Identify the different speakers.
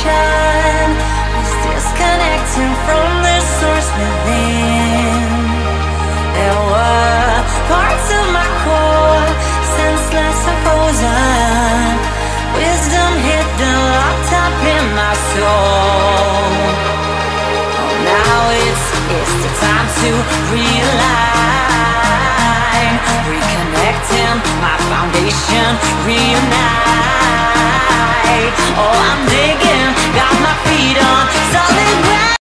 Speaker 1: done was disconnecting from the source within. There were parts of my core senseless and frozen, wisdom hidden, locked up in my soul. Oh, now it's the time to realign, reconnecting my foundation, reunite. Oh, I'm digging, got my feet on solid ground.